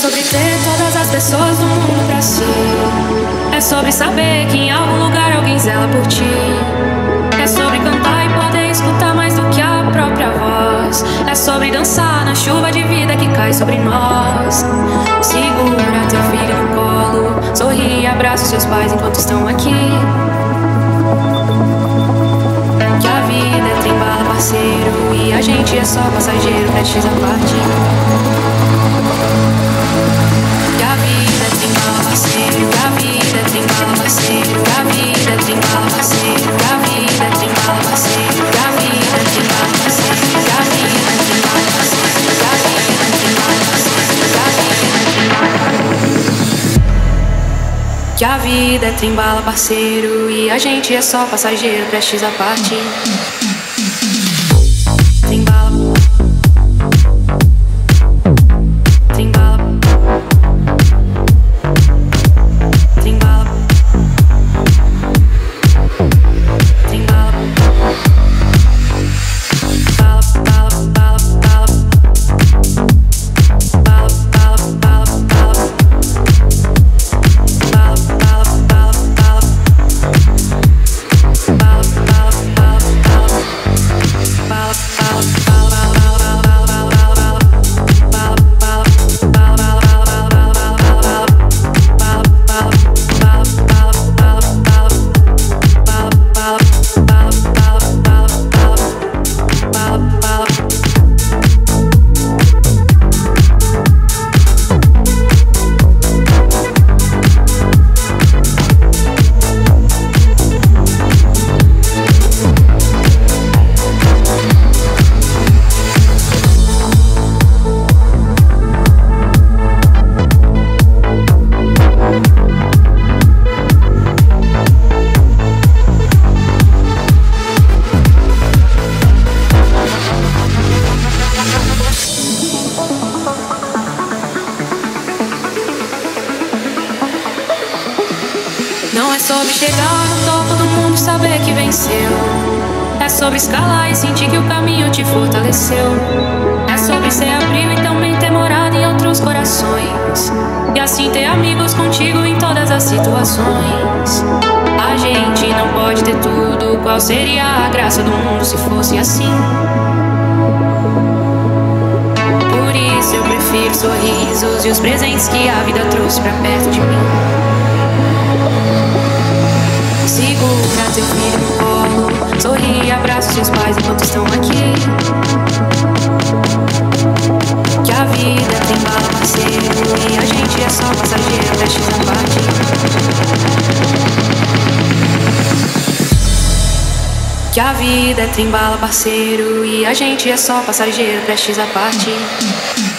sobre ter todas as pessoas do mundo pra si. É sobre saber que em algum lugar alguém zela por ti. É sobre cantar e poder escutar mais do que a própria voz. É sobre dançar na chuva de vida que cai sobre nós. Segura teu filho no colo, sorri e abraça os seus pais enquanto estão aqui. Que a vida é trem-bala, parceiro, e a gente é só passageiro, prestes a partir. Que a vida é trem-bala, parceiro, que a vida é trem-bala, parceiro, que a vida é trem-bala, parceiro, que a vida é trem-bala, parceiro, que a vida é trem-bala, parceiro, que a vida é trem-bala, parceiro, que a vida é trem-bala, parceiro, que a vida é trem-bala. Que a vida é trem-bala, parceiro, e a gente é só passageiro, prestes a partir. Não é sobre chegar no topo do mundo e saber que venceu. É sobre escalar e sentir que o caminho te fortaleceu. É sobre ser abrigo e também ter morado em outros corações. E assim ter amigos contigo em todas as situações. A gente não pode ter tudo. Qual seria a graça do mundo se fosse assim? Por isso eu prefiro sorrisos e os presentes que a vida trouxe pra perto de mim. Segura teu filho no colo, sorri e abraça os seus pais enquanto estão aqui. Que a vida é trem-bala, parceiro, e a gente é só passageiro, prestes a partir. Que a vida é trem-bala, parceiro, e a gente é só passageiro, prestes a partir.